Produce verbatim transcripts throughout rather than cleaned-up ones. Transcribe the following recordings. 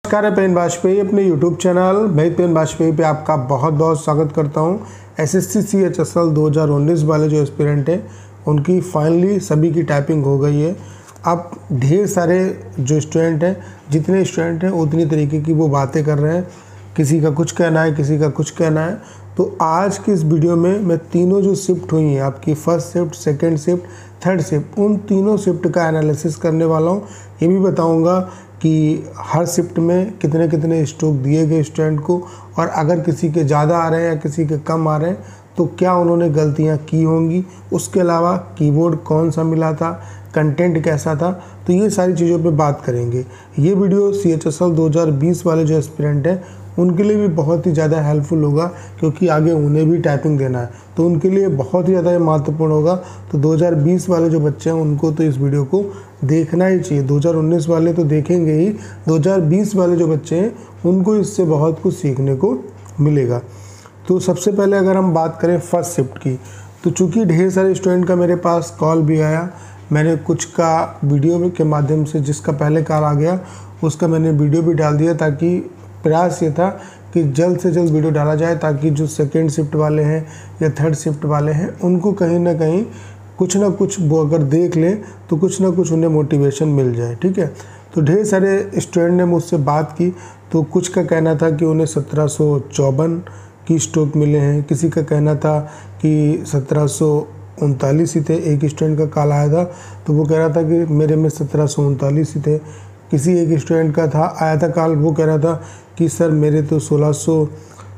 नमस्कार, है पेन वाजपेयी अपने यूट्यूब चैनल मैं पेन वाजपेयी पे आपका बहुत बहुत स्वागत करता हूँ। एसएससी सीएचएसएल दो हज़ार उन्नीस वाले जो एस्पिरेंट हैं उनकी फाइनली सभी की टाइपिंग हो गई है। अब ढेर सारे जो स्टूडेंट हैं, जितने स्टूडेंट हैं उतनी तरीके की वो बातें कर रहे हैं। किसी का कुछ कहना है, किसी का कुछ कहना है। तो आज की इस वीडियो में मैं तीनों जो शिफ्ट हुई हैं, आपकी first shift, second shift, third shift, उन तीनों शिफ्ट का एनालिसिस करने वाला हूँ। ये भी बताऊँगा कि हर शिफ्ट में कितने कितने स्ट्रोक दिए गए स्टूडेंट को, और अगर किसी के ज़्यादा आ रहे हैं या किसी के कम आ रहे हैं तो क्या उन्होंने गलतियां की होंगी। उसके अलावा कीबोर्ड कौन सा मिला था, कंटेंट कैसा था, तो ये सारी चीज़ों पे बात करेंगे। ये वीडियो सीएचएसएल दो हज़ार बीस वाले जो एस्पिरेंट हैं उनके लिए भी बहुत ही ज़्यादा हेल्पफुल होगा, क्योंकि आगे उन्हें भी टाइपिंग देना है तो उनके लिए बहुत ही ज़्यादा महत्वपूर्ण होगा। तो दो हज़ार बीस वाले जो बच्चे हैं उनको तो इस वीडियो को देखना ही चाहिए। दो हज़ार उन्नीस वाले तो देखेंगे ही, दो हज़ार बीस वाले जो बच्चे हैं उनको इससे बहुत कुछ सीखने को मिलेगा। तो सबसे पहले अगर हम बात करें फर्स्ट शिफ्ट की, तो चूँकि ढेर सारे स्टूडेंट का मेरे पास कॉल भी आया, मैंने कुछ का वीडियो के माध्यम से, जिसका पहले कॉल आ गया उसका मैंने वीडियो भी डाल दिया, ताकि प्रयास ये था कि जल्द से जल्द वीडियो डाला जाए, ताकि जो सेकेंड शिफ्ट वाले हैं या थर्ड शिफ्ट वाले हैं उनको कहीं ना कहीं कुछ ना कुछ वो अगर देख लें तो कुछ ना कुछ उन्हें मोटिवेशन मिल जाए। ठीक है, तो ढेर सारे स्टूडेंट ने मुझसे बात की, तो कुछ का कहना था कि उन्हें सत्रह सौ चौवन की स्ट्रोक मिले हैं, किसी का कहना था कि सत्रह सौ उनतालीस ही थे। एक स्टूडेंट का कॉल आया था तो वो कह रहा था कि मेरे में सत्रह सौ उनतालीस ही थे। किसी एक स्टूडेंट का था आया था कॉल, वो कह रहा था कि सर मेरे तो सोलह सौ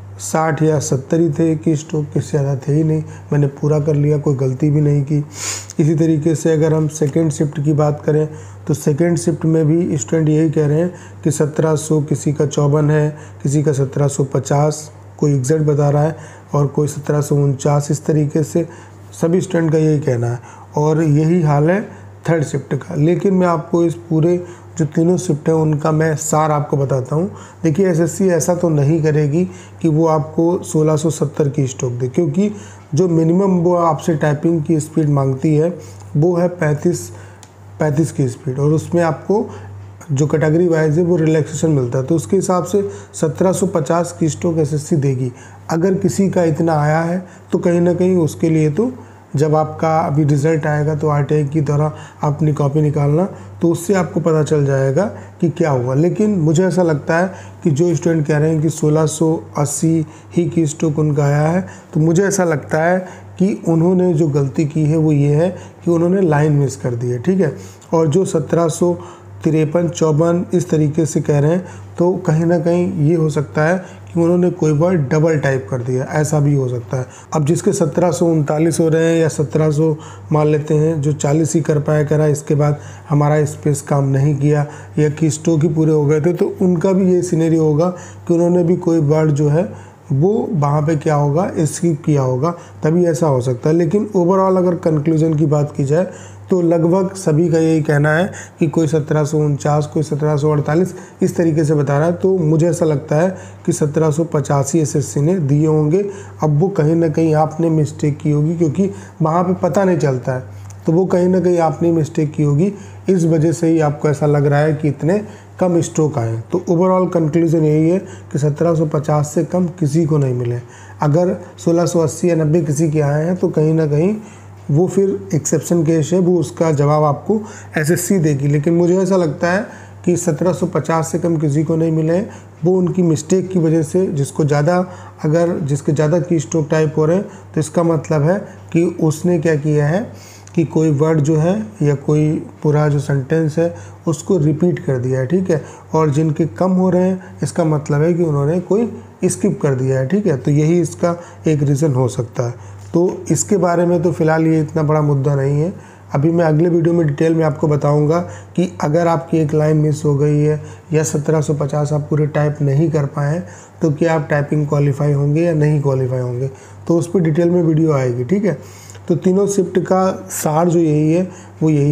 साठ या सत्तर ही थे कि स्ट्रोक, किससे ज़्यादा थे ही नहीं, मैंने पूरा कर लिया, कोई गलती भी नहीं की। इसी तरीके से अगर हम सेकेंड शिफ्ट की बात करें तो सेकेंड शिफ्ट में भी स्टूडेंट यही कह रहे हैं कि सत्रह सौ, किसी का चौवन है, किसी का सत्रह सौ पचास, कोई एग्जैक्ट बता रहा है, और कोई सत्रह सौ उनचास। इस तरीके से सभी स्टूडेंट का यही कहना है, और यही हाल है थर्ड शिफ्ट का। लेकिन मैं आपको इस पूरे जो तीनों शिफ्ट हैं उनका मैं सार आपको बताता हूँ। देखिए, एसएससी ऐसा तो नहीं करेगी कि वो आपको सोलह सौ सत्तर की स्ट्रोक दे, क्योंकि जो मिनिमम वो आपसे टाइपिंग की स्पीड मांगती है वो है पैंतीस पैंतीस की स्पीड, और उसमें आपको जो कैटेगरी वाइज है वो रिलैक्सेशन मिलता है। तो उसके हिसाब से सत्रह सौ पचास की स्ट्रोक एसएससी देगी। अगर किसी का इतना आया है तो कहीं ना कहीं उसके लिए, तो जब आपका अभी रिज़ल्ट आएगा तो आरटीआई की तरह आप अपनी कॉपी निकालना, तो उससे आपको पता चल जाएगा कि क्या हुआ। लेकिन मुझे ऐसा लगता है कि जो स्टूडेंट कह रहे हैं कि सोलह सौ अस्सी ही की स्ट्रोक उनका आया है, तो मुझे ऐसा लगता है कि उन्होंने जो गलती की है वो ये है कि उन्होंने लाइन मिस कर दी है। ठीक है, और जो सत्रह सौ तिरपन चौवन इस तरीके से कह रहे हैं, तो कहीं ना कहीं ये हो सकता है कि उन्होंने कोई वर्ड डबल टाइप कर दिया, ऐसा भी हो सकता है। अब जिसके सत्रह सौ उनतालीस हो रहे हैं या सत्रह सौ मान लेते हैं, जो चालीस ही कर पाया करा, इसके बाद हमारा स्पेस काम नहीं किया या कि स्ट्रोक ही पूरे हो गए थे, तो उनका भी ये सिनेरियो होगा कि उन्होंने भी कोई वर्ड जो है वो वहाँ पे क्या होगा, स्किप किया होगा, तभी ऐसा हो सकता है। लेकिन ओवरऑल अगर कंक्लूजन की बात की जाए तो लगभग सभी का यही कहना है कि कोई सत्रह सौ उनचास, कोई सत्रह सौ अड़तालीस इस तरीके से बता रहा है। तो मुझे ऐसा लगता है कि सत्रह सौ पचासी एसएससी ने दिए होंगे। अब वो कहीं ना कहीं आपने मिस्टेक की होगी, क्योंकि वहाँ पे पता नहीं चलता है, तो वो कहीं ना कहीं आपने मिस्टेक की होगी, इस वजह से ही आपको ऐसा लग रहा है कि इतने कम स्ट्रोक आए। तो ओवरऑल कंक्लूजन यही है कि सत्रह सौ पचास से कम किसी को नहीं मिले। अगर सोलह सौ अस्सी या नब्बे किसी के आए हैं तो कहीं ना कहीं वो फिर एक्सेप्शन केस है, वो उसका जवाब आपको एसएससी देगी। लेकिन मुझे ऐसा लगता है कि सत्रह सौ पचास से कम किसी को नहीं मिले, वो उनकी मिस्टेक की वजह से। जिसको ज़्यादा, अगर जिसके ज़्यादा की स्ट्रोक टाइप हो रहे हैं तो इसका मतलब है कि उसने क्या किया है कि कोई वर्ड जो है या कोई पूरा जो सेंटेंस है उसको रिपीट कर दिया है। ठीक है, और जिनके कम हो रहे हैं इसका मतलब है कि उन्होंने कोई स्किप कर दिया है। ठीक है, तो यही इसका एक रीज़न हो सकता है। तो इसके बारे में तो फ़िलहाल ये इतना बड़ा मुद्दा नहीं है। अभी मैं अगले वीडियो में डिटेल में आपको बताऊंगा कि अगर आपकी एक लाइन मिस हो गई है या सत्रह सौ पचास आप पूरे टाइप नहीं कर पाए तो क्या आप टाइपिंग क्वालिफाई होंगे या नहीं क्वालिफाई होंगे, तो उस पर डिटेल में वीडियो आएगी। ठीक है, तो तीनों शिफ्ट का सार जो यही है वो यही है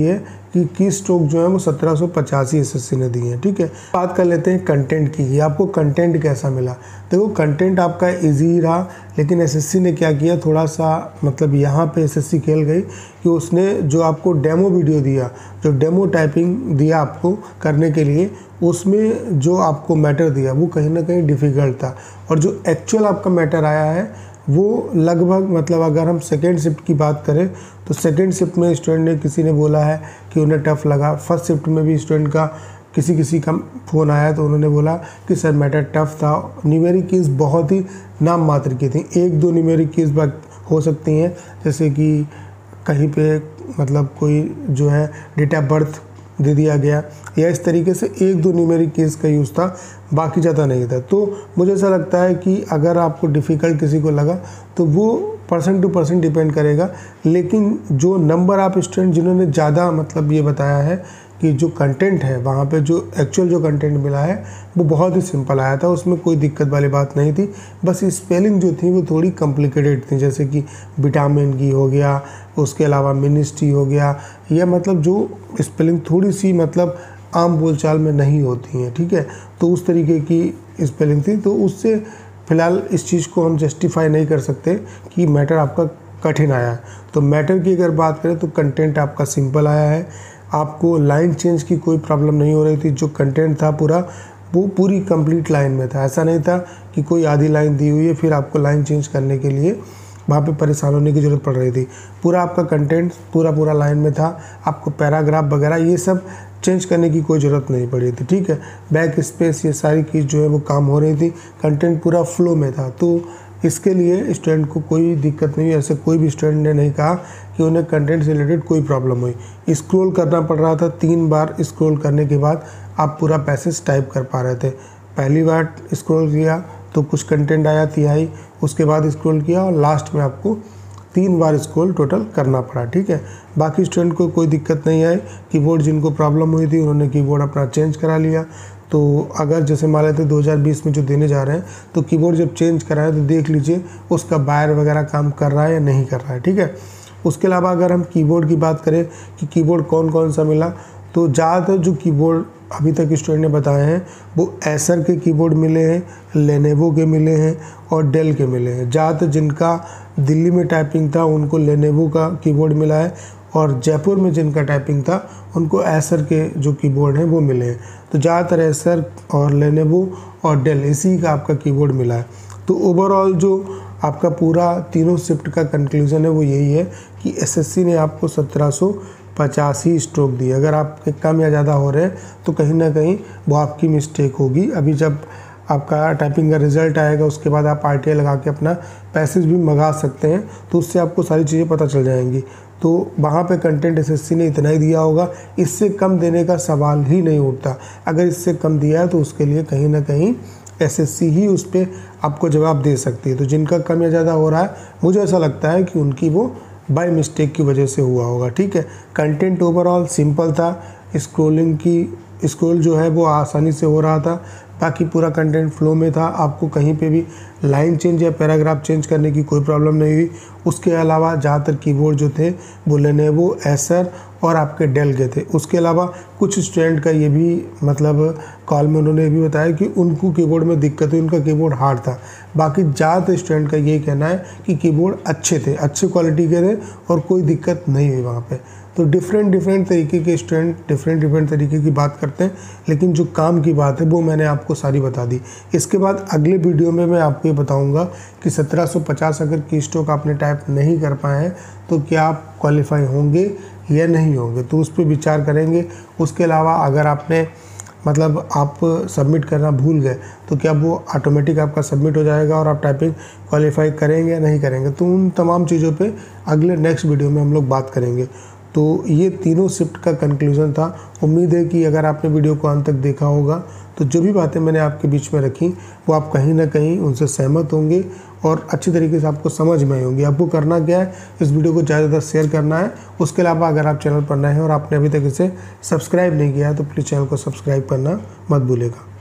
कि की स्ट्रोक जो है वो सत्रह सौ पचासी एसएससी ने दी है। ठीक है, बात कर लेते हैं कंटेंट की। ये आपको कंटेंट कैसा मिला? देखो कंटेंट आपका इजी ही रहा, लेकिन एसएससी ने क्या किया, थोड़ा सा मतलब यहाँ पे एसएससी खेल गई कि उसने जो आपको डेमो वीडियो दिया, जो डेमो टाइपिंग दिया आपको करने के लिए, उसमें जो आपको मैटर दिया वो कहीं ना कहीं डिफ़िकल्ट था, और जो एक्चुअल आपका मैटर आया है वो लगभग मतलब अगर हम सेकेंड शिफ्ट की बात करें तो सेकेंड शिफ्ट में स्टूडेंट ने किसी ने बोला है कि उन्हें टफ लगा। फर्स्ट शिफ्ट में भी स्टूडेंट का किसी किसी का फ़ोन आया तो उन्होंने बोला कि सर मैटर टफ था। न्यूमेरिक कीज़ बहुत ही नाम मात्र की थी, एक दो न्यूमेरिक कीज़ हो सकती हैं, जैसे कि कहीं पे मतलब कोई जो है डेट ऑफ बर्थ दे दिया गया, या इस तरीके से एक दो न्यूमेरिक केस का यूज़ था, बाकी ज़्यादा नहीं था। तो मुझे ऐसा लगता है कि अगर आपको डिफ़िकल्ट किसी को लगा तो वो परसेंट टू परसेंट डिपेंड करेगा, लेकिन जो नंबर आप स्टूडेंट जिन्होंने ज़्यादा मतलब ये बताया है कि जो कंटेंट है वहाँ पे जो एक्चुअल जो कंटेंट मिला है वो बहुत ही सिंपल आया था, उसमें कोई दिक्कत वाली बात नहीं थी। बस स्पेलिंग जो थी वो थोड़ी कॉम्प्लिकेटेड थी, जैसे कि विटामिन की हो गया, उसके अलावा मिनिस्ट्री हो गया, या मतलब जो स्पेलिंग थोड़ी सी मतलब आम बोलचाल में नहीं होती हैं। ठीक है, तो उस तरीके की स्पेलिंग थी, तो उससे फ़िलहाल इस चीज़ को हम जस्टिफाई नहीं कर सकते कि मैटर आपका कठिन आया है। तो मैटर की अगर बात करें तो कंटेंट आपका सिंपल आया है, आपको लाइन चेंज की कोई प्रॉब्लम नहीं हो रही थी। जो कंटेंट था पूरा वो पूरी कंप्लीट लाइन में था, ऐसा नहीं था कि कोई आधी लाइन दी हुई है फिर आपको लाइन चेंज करने के लिए वहाँ पे परेशान होने की ज़रूरत पड़ रही थी। पूरा आपका कंटेंट पूरा पूरा लाइन में था, आपको पैराग्राफ वगैरह ये सब चेंज करने की कोई ज़रूरत नहीं पड़ी थी। ठीक है, बैक स्पेस ये सारी चीज़ जो है वो काम हो रही थी, कंटेंट पूरा फ्लो में था, तो इसके लिए स्टूडेंट को कोई दिक्कत नहीं हुई। ऐसे कोई भी स्टूडेंट ने नहीं कहा कि उन्हें कंटेंट से रिलेटेड कोई प्रॉब्लम हुई। स्क्रॉल करना पड़ रहा था, तीन बार स्क्रॉल करने के बाद आप पूरा पैसेज टाइप कर पा रहे थे। पहली बार स्क्रॉल किया तो कुछ कंटेंट आया तिहाई, उसके बाद स्क्रॉल किया और लास्ट में आपको तीन बार स्क्रॉल टोटल करना पड़ा। ठीक है, बाकी स्टूडेंट को कोई दिक्कत नहीं आई। कीबोर्ड जिनको प्रॉब्लम हुई थी उन्होंने कीबोर्ड अपना चेंज करा लिया। तो अगर जैसे मान लेते दो हज़ार बीस में जो देने जा रहे हैं तो कीबोर्ड जब चेंज कराएं तो देख लीजिए उसका बायर वगैरह काम कर रहा है या नहीं कर रहा है। ठीक है, उसके अलावा अगर हम कीबोर्ड की बात करें कि कीबोर्ड कौन कौन सा मिला, तो ज़्यादातर जो कीबोर्ड अभी तक स्टूडेंट ने बताए हैं वो एसर के कीबोर्ड मिले हैं, लेनेवो के मिले हैं और डेल के मिले हैं। ज़्यादातर जिनका दिल्ली में टाइपिंग था उनको लेनेवो का कीबोर्ड मिला है, और जयपुर में जिनका टाइपिंग था उनको एसर के जो कीबोर्ड हैं वो मिले हैं। तो ज़्यादातर एसर और लेनेवो और डेल इसी का आपका कीबोर्ड मिला है। तो ओवरऑल जो आपका पूरा तीनों शिफ्ट का कंक्लूज़न है वो यही है कि एसएससी ने आपको सत्रह सौ पचासी स्ट्रोक दी। अगर आपके कम या ज़्यादा हो रहे हैं तो कहीं ना कहीं वो आपकी मिस्टेक होगी। अभी जब आपका टाइपिंग का रिज़ल्ट आएगा उसके बाद आप आरटीआई लगा के अपना पैसेज भी मंगा सकते हैं, तो उससे आपको सारी चीज़ें पता चल जाएंगी। तो वहाँ पे कंटेंट एसएससी ने इतना ही दिया होगा, इससे कम देने का सवाल ही नहीं उठता। अगर इससे कम दिया है तो उसके लिए कहीं ना कहीं एसएससी ही उस पर आपको जवाब दे सकती है। तो जिनका कम या ज़्यादा हो रहा है मुझे ऐसा लगता है कि उनकी वो बाय मिस्टेक की वजह से हुआ होगा। ठीक है, कंटेंट ओवरऑल सिंपल था, स्क्रॉलिंग की स्क्रॉल जो है वो आसानी से हो रहा था, बाकी पूरा कंटेंट फ्लो में था, आपको कहीं पे भी लाइन चेंज या पैराग्राफ चेंज करने की कोई प्रॉब्लम नहीं हुई। उसके अलावा ज़्यादातर कीबोर्ड जो थे वो लेनेवो, एसर और आपके डेल के थे। उसके अलावा कुछ स्टूडेंट का ये भी मतलब कॉल में उन्होंने ये भी बताया कि उनको कीबोर्ड में दिक्कत हुई, उनका कीबोर्ड हार्ड था। बाकी ज़्यादातर स्टूडेंट का यही कहना है कि कीबोर्ड अच्छे थे, अच्छे क्वालिटी के थे और कोई दिक्कत नहीं हुई वहाँ पे। तो डिफरेंट डिफरेंट तरीके के स्टूडेंट डिफरेंट डिफरेंट तरीके की बात करते हैं, लेकिन जो काम की बात है वो मैंने आपको सारी बता दी। इसके बाद अगले वीडियो में मैं आपको ये बताऊंगा कि सत्रह सौ पचास अगर की स्ट्रोक आपने टाइप नहीं कर पाए हैं तो क्या आप क्वालिफाई होंगे या नहीं होंगे, तो उस पर विचार करेंगे। उसके अलावा अगर आपने मतलब आप सबमिट करना भूल गए तो क्या वो ऑटोमेटिक आपका सबमिट हो जाएगा और आप टाइपिंग क्वालिफाई करेंगे या नहीं करेंगे, तो उन तमाम चीज़ों पे अगले नेक्स्ट वीडियो में हम लोग बात करेंगे। तो ये तीनों शिफ्ट का कंक्लूज़न था। उम्मीद है कि अगर आपने वीडियो को अंत तक देखा होगा तो जो भी बातें मैंने आपके बीच में रखी वो आप कहीं ना कहीं उनसे सहमत होंगे और अच्छी तरीके से आपको समझ में आई होंगी। आपको करना क्या है, इस वीडियो को ज़्यादा ज़्यादा शेयर करना है। उसके अलावा अगर आप चैनल पर नए हैं और आपने अभी तक इसे सब्सक्राइब नहीं किया है तो प्लीज़ चैनल को सब्सक्राइब करना मत भूलिएगा।